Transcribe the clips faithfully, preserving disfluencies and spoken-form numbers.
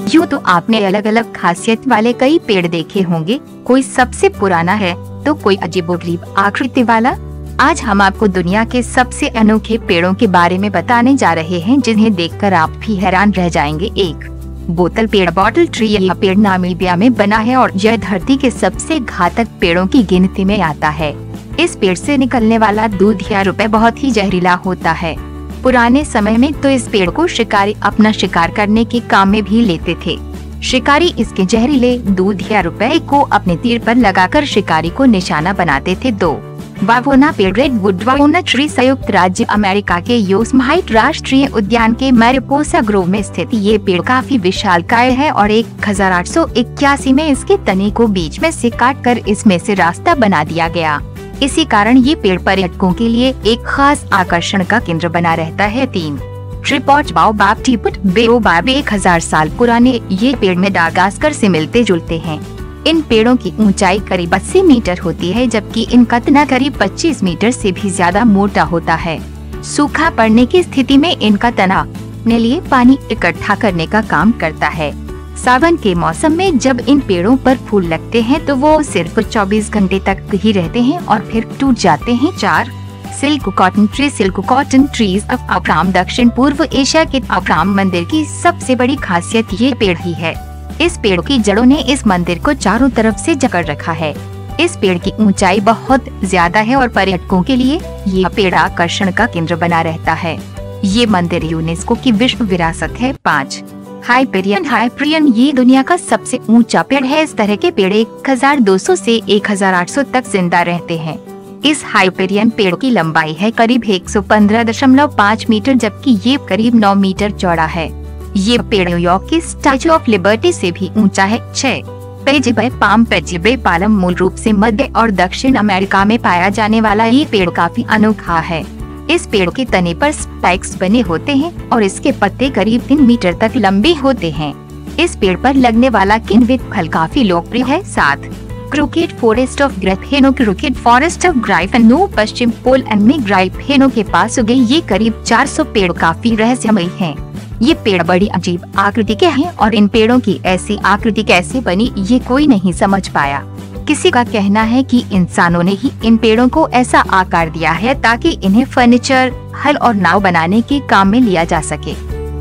यूँ तो आपने अलग अलग खासियत वाले कई पेड़ देखे होंगे, कोई सबसे पुराना है तो कोई अजीबोगरीब आकृति वाला। आज हम आपको दुनिया के सबसे अनोखे पेड़ों के बारे में बताने जा रहे हैं, जिन्हें देखकर आप भी हैरान रह जाएंगे। एक बोतल पेड़, बॉटल ट्री। यह पेड़ नामीबिया में बना है और यह धरती के सबसे घातक पेड़ों की गिनती में आता है। इस पेड़ से निकलने वाला दूध या रुपए बहुत ही जहरीला होता है। पुराने समय में तो इस पेड़ को शिकारी अपना शिकार करने के काम में भी लेते थे। शिकारी इसके जहरीले दूध या रुपए को अपने तीर पर लगाकर शिकारी को निशाना बनाते थे। दो वावोना पेड़, रेडवुड वावोना ट्री संयुक्त राज्य अमेरिका के योसेमाइट राष्ट्रीय उद्यान के मैरिपोसा ग्रोव में स्थित ये पेड़ काफी विशालकाय है और एक हजार आठ सौ इक्यासी में इसके तने को बीच में से काटकर इसमें से रास्ता बना दिया गया। इसी कारण ये पेड़ पर्यटकों के लिए एक खास आकर्षण का केंद्र बना रहता है। तीन ट्रिपॉच बाओबाब, टिपट बेओबाब, एक हजार साल पुराने ये पेड़ मेडागास्कर से मिलते जुलते हैं। इन पेड़ों की ऊंचाई करीब अस्सी मीटर होती है, जबकि इनका तना करीब पच्चीस मीटर से भी ज्यादा मोटा होता है। सूखा पड़ने की स्थिति में इनका तना अपने लिए पानी इकट्ठा करने का काम करता है। सावन के मौसम में जब इन पेड़ों पर फूल लगते हैं तो वो सिर्फ चौबीस घंटे तक ही रहते हैं और फिर टूट जाते हैं। चार silk cotton tree, silk cotton trees of अब्राम दक्षिण पूर्व एशिया के अब्राम मंदिर की सबसे बड़ी खासियत ये पेड़ ही है। इस पेड़ की जड़ों ने इस मंदिर को चारों तरफ से जकड़ रखा है। इस पेड़ की ऊंचाई बहुत ज्यादा है और पर्यटकों के लिए ये पेड़ आकर्षण का केंद्र बना रहता है। ये मंदिर यूनेस्को की विश्व विरासत है। पाँच हाइपेरियन, हाइपेरियन ये दुनिया का सबसे ऊंचा पेड़ है। इस तरह के पेड़ एक हजार दो सौ से एक हजार आठ सौ तक जिंदा रहते हैं। इस हाइपेरियन पेड़ की लंबाई है करीब एक सौ पंद्रह दशमलव पाँच मीटर, जबकि ये करीब नौ मीटर चौड़ा है। ये पेड़ न्यूयॉर्क की स्टैच्यू ऑफ लिबर्टी से भी ऊंचा है। छह पेजिबे पाम, पेजिबे पालम मूल रूप से मध्य और दक्षिण अमेरिका में पाया जाने वाला ये पेड़ काफी अनोखा है। इस पेड़ के तने पर स्पाइक्स बने होते हैं और इसके पत्ते करीब तीन मीटर तक लंबे होते हैं। इस पेड़ पर लगने वाला किण्वित फल काफी लोकप्रिय है। सात crooked forest of Gryfino, crooked forest of Gryfino पश्चिम पोलैंड में ग्राइफेनो के पास उगे ये करीब चार सौ पेड़ काफी रहस्यमयी हैं। ये पेड़ बड़ी अजीब आकृति के हैं और इन पेड़ों की ऐसी आकृति कैसे बनी ये कोई नहीं समझ पाया। किसी का कहना है कि इंसानों ने ही इन पेड़ों को ऐसा आकार दिया है ताकि इन्हें फर्नीचर, हल और नाव बनाने के काम में लिया जा सके।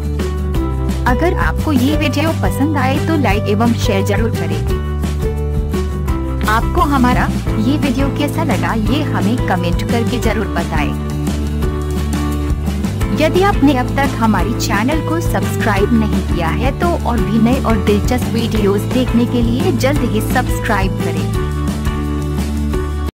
अगर आपको ये वीडियो पसंद आए तो लाइक एवं शेयर जरूर करें। आपको हमारा ये वीडियो कैसा लगा ये हमें कमेंट करके जरूर बताएं। यदि आपने अब तक हमारी चैनल को सब्सक्राइब नहीं किया है तो और भी नए और दिलचस्प वीडियोस देखने के लिए जल्द ही सब्सक्राइब करें।